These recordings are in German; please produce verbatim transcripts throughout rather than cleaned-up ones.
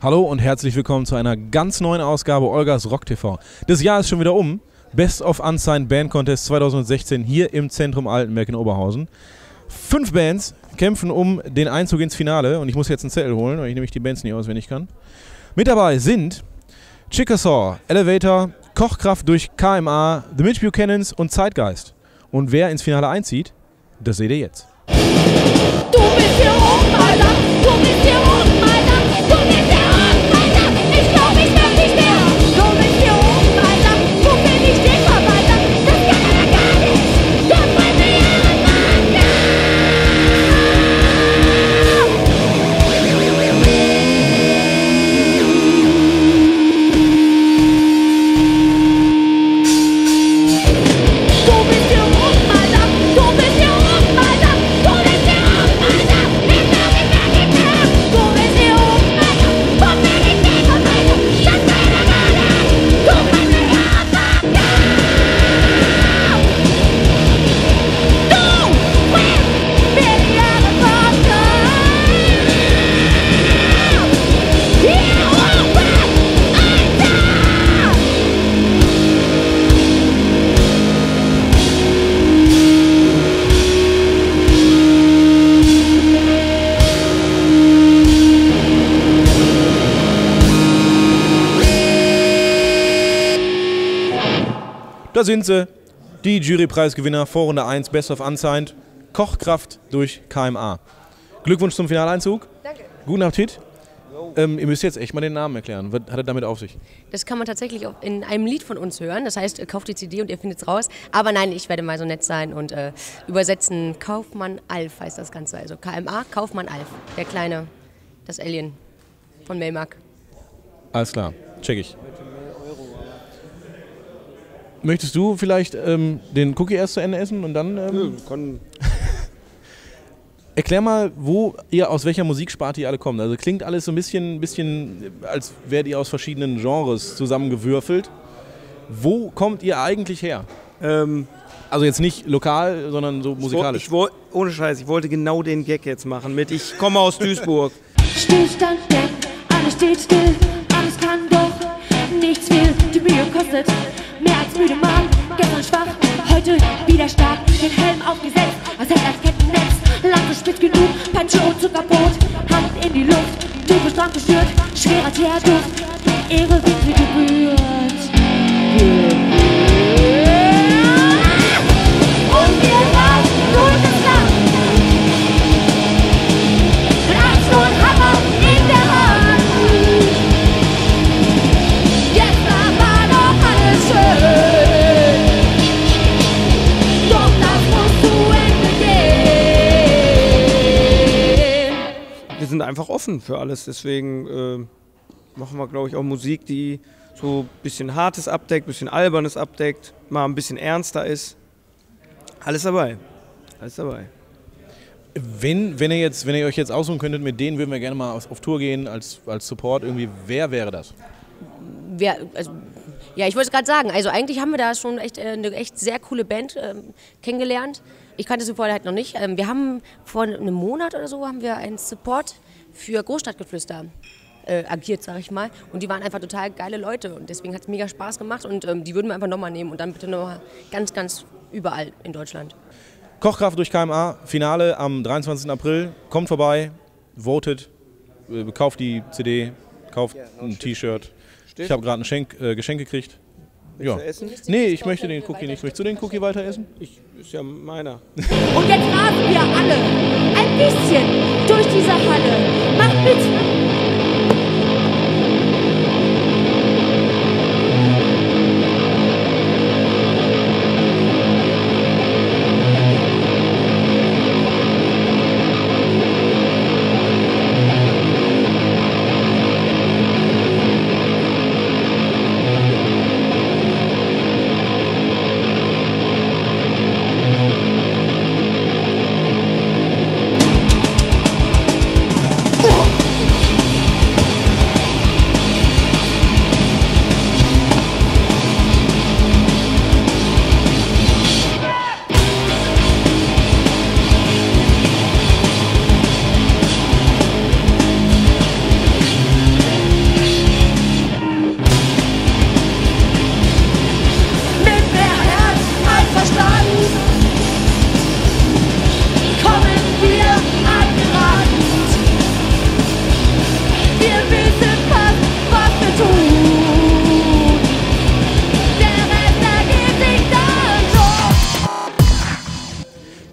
Hallo und herzlich willkommen zu einer ganz neuen Ausgabe Olgas Rock T V. Das Jahr ist schon wieder um. Best of Unsigned Band Contest zweitausendsechzehn hier im Zentrum Altenberg in Oberhausen. Fünf Bands kämpfen um den Einzug ins Finale und ich muss jetzt einen Zettel holen, weil ich nämlich die Bands nicht auswendig kann. Mit dabei sind Chickasaw, Elevator, Kochkraft durch K M A, The Mitch Buchanans und Zeitgeist. Und wer ins Finale einzieht, das seht ihr jetzt. Du bist hier oben, Alter! Du bist hier oben, Alter! Du bist hier oben, Alter! Ich glaub, ich werd nicht mehr! Du bist hier oben, Alter! Du bin ich den Verwalter! Das kann er gar nicht! Du bist hier oben, Du bist hier oben, Alter! Du bist hier oben, Alter! Du bist hier oben, Alter! Ich glaub, ich werd nicht mehr! Du bist hier oben, Alter! Wo bin ich den Verwalter? Das kann er gar nicht! Du bist hier oben, Alter! Du bist Milliarde Worte! Hier oben, Alter! Da sind sie, die Jurypreisgewinner, Vorrunde eins, Best of Unsigned, Kochkraft durch K M A. Glückwunsch zum Finaleinzug. Danke. Guten Appetit. Ähm, ihr müsst jetzt echt mal den Namen erklären. Was hat er damit auf sich? Das kann man tatsächlich auch in einem Lied von uns hören. Das heißt, äh, kauft die C D und ihr findet es raus. Aber nein, ich werde mal so nett sein und äh, übersetzen. Kaufmann Alf heißt das Ganze. Also K M A, Kaufmann Alf. Der Kleine, das Alien von Melmark. Alles klar, check ich. Möchtest du vielleicht ähm, den Cookie erst zu Ende essen und dann... Ähm, Kann, erklär mal, wo ihr, aus welcher Musiksparte ihr alle kommt. Also klingt alles so ein bisschen, bisschen als wärt ihr aus verschiedenen Genres zusammengewürfelt. Wo kommt ihr eigentlich her? ähm, Also jetzt nicht lokal, sondern so ich, musikalisch. woll- ohne Scheiß, ich wollte genau den Gag jetzt machen mit ich komme aus Duisburg. Stillstand, denn alles steht still, alles kann doch nichts viel. Die Mühe kostet mehr als müde Mann. Gestern schwach, heute wieder stark. Den Helm aufgesetzt, als hätte als Kettennetz. Lang so spitz genug, Peitsche und Zuckerbrot. Hand in die Luft, du bist dran gestört. Schwerer Teerduft, ihre Winkel gebührt. Und wir raus durch das Land. Mit Axt und Hammer in der Hand. Gestern war doch alles schön. Doch das muss zu Ende gehen. Wir sind einfach offen für alles, deswegen äh, machen wir, glaube ich, auch Musik, die so ein bisschen Hartes abdeckt, ein bisschen Albernes abdeckt, mal ein bisschen ernster ist. Alles dabei. Alles dabei. Wenn, wenn, ihr jetzt, wenn ihr euch jetzt aussuchen könntet, mit denen würden wir gerne mal auf, auf Tour gehen, als, als Support irgendwie, wer wäre das? Wer, also, ja, ich wollte es gerade sagen. Also eigentlich haben wir da schon echt, äh, eine echt sehr coole Band ähm, kennengelernt. Ich kannte sie vorher halt noch nicht. Ähm, wir haben vor einem Monat oder so haben wir einen Support für Großstadtgeflüster äh, agiert, sag ich mal. Und die waren einfach total geile Leute und deswegen hat es mega Spaß gemacht und ähm, die würden wir einfach nochmal nehmen und dann bitte nochmal ganz, ganz überall in Deutschland. Kochkraft durch K M A, Finale am dreiundzwanzigsten April. Kommt vorbei, votet, äh, kauft die C D, kauft ein T-Shirt. Ich habe gerade ein Schenk, äh, Geschenk gekriegt. Ja. du essen? Nee, ich möchte den Cookie nicht. Möchtest du den Cookie weiter essen? Ich, ist ja meiner. Und jetzt rasen wir alle ein bisschen durch diese Halle. Macht mit!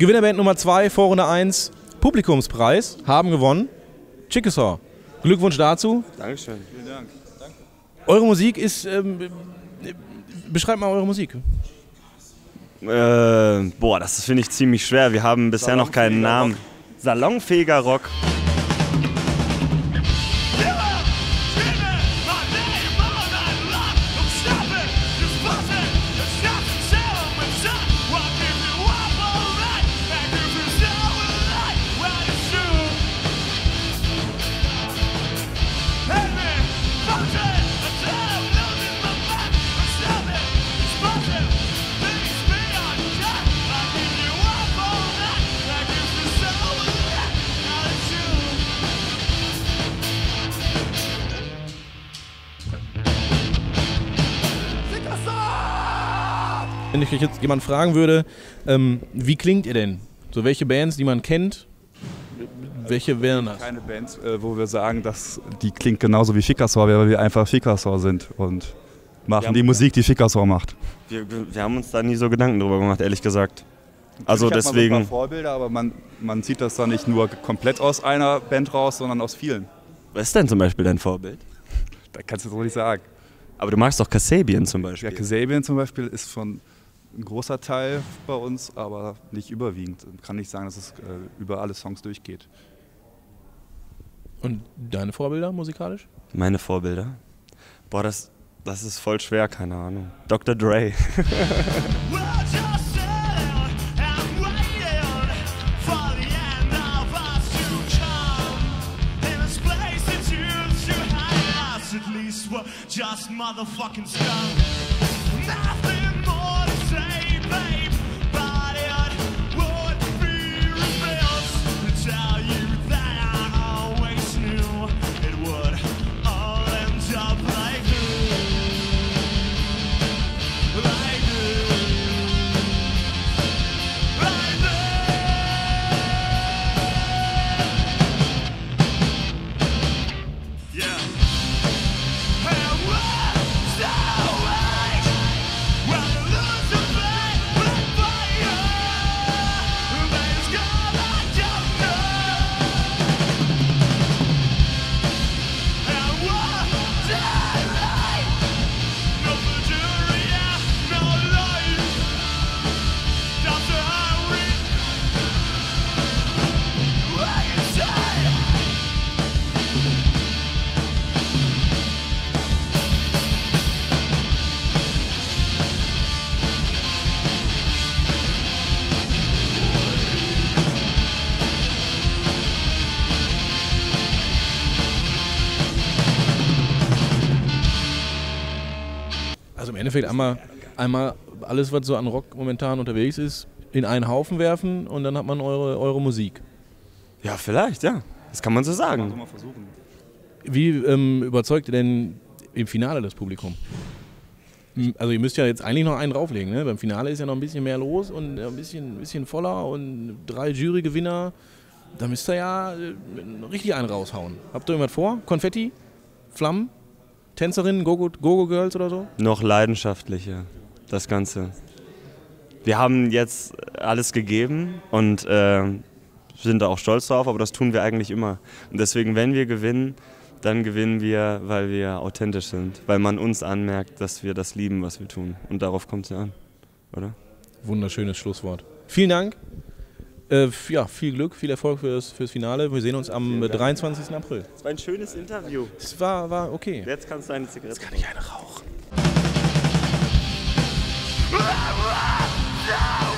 Gewinnerband Nummer zwei, Vorrunde eins, Publikumspreis, haben gewonnen. Chickasaw. Glückwunsch dazu. Dankeschön. Vielen Dank. Eure Musik ist, ähm, beschreibt mal eure Musik. Äh, boah, das finde ich ziemlich schwer. Wir haben bisher noch keinen Namen. Salonfähiger Rock. Wenn ich euch jetzt jemand fragen würde, ähm, wie klingt ihr denn? So welche Bands, die man kennt, welche wären das? Keine Bands, äh, wo wir sagen, dass die klingt genauso wie Chickasaw, weil wir einfach Chickasaw sind und machen die Musik, die Chickasaw macht. Wir, wir haben uns da nie so Gedanken drüber gemacht, ehrlich gesagt. Also ich deswegen. Man so ein paar Vorbilder, aber man, man zieht das dann nicht nur komplett aus einer Band raus, sondern aus vielen. Was ist denn zum Beispiel dein Vorbild? Da kannst du so nicht sagen. Aber du magst doch Kasabian zum Beispiel. Ja, Kasabian zum Beispiel ist von ein großer Teil bei uns, aber nicht überwiegend. Ich kann nicht sagen, dass es äh, über alle Songs durchgeht. Und deine Vorbilder musikalisch? Meine Vorbilder? Boah, das, das ist voll schwer, keine Ahnung. Doktor Dre. Just motherfucking scum. Nothing more to say, babe, but it would be remiss to tell you that I always knew it would all end up like this, like this, like this. Yeah. Also im Endeffekt einmal, einmal alles, was so an Rock momentan unterwegs ist, in einen Haufen werfen und dann hat man eure, eure Musik. Ja, vielleicht, ja. Das kann man so sagen. Mal versuchen. Wie ähm, überzeugt ihr denn im Finale das Publikum? Also ihr müsst ja jetzt eigentlich noch einen drauflegen, ne? Beim Finale ist ja noch ein bisschen mehr los und ein bisschen, ein bisschen voller und drei Jurygewinner. Da müsst ihr ja äh, richtig einen raushauen. Habt ihr irgendwas vor? Konfetti? Flammen? Tänzerinnen? Go-Go-Girls oder so? Noch leidenschaftlicher, das Ganze. Wir haben jetzt alles gegeben und äh, sind da auch stolz drauf, aber das tun wir eigentlich immer. Und deswegen, wenn wir gewinnen, dann gewinnen wir, weil wir authentisch sind. Weil man uns anmerkt, dass wir das lieben, was wir tun. Und darauf kommt es ja an, oder? Wunderschönes Schlusswort. Vielen Dank. Äh, ja, viel Glück, viel Erfolg fürs, fürs Finale. Wir sehen uns am dreiundzwanzigsten April. Es war ein schönes Interview. Es war, war okay. Jetzt kannst du eine Zigarette. Jetzt kann ich eine rauchen. No!